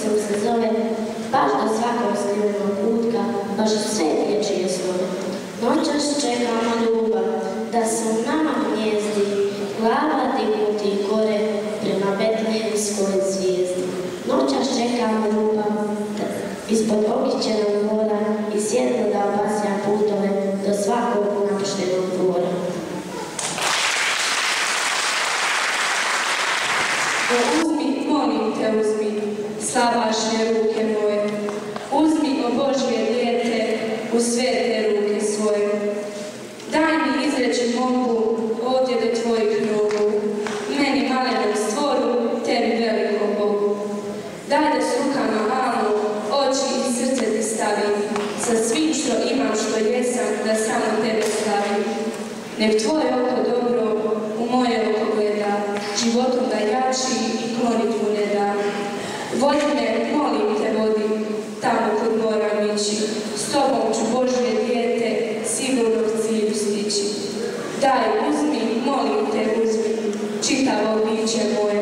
pismo se zove baš do svakog skrivenog kutka, baš u sve dječje snove. Noćas čekamo ljubav da se u nama gnjezdi, glava dignuti gore prema betlehemskoj zvijezdi. Noćas čekamo ljubav ispod okićenog mora i svjetlo da obasja putove do svakog napuštenog dvora. Uzmi, molim te, uzmi slabašne ruke moje, uzmi, o Božje dijete, u svete ruke svoje. Daj mi izreći molbu ovdje do tvojih nogu, meni malenom stvoru, tebi velikom Bogu. Daj da s rukama malu, oči i srce ti stavim, sa svim što imam, što jesam, da samo tebe slavim. Nek tvoje oko dobro u moje oko gleda, životom da jači i klonitvu ne da. Vodi me, molim te, vodi, tamo kod moram ići, s tobom ću Božje dijete sigurno k cilju stići. Daj, uzmi, molim te, uzmi, čitavo biće moje,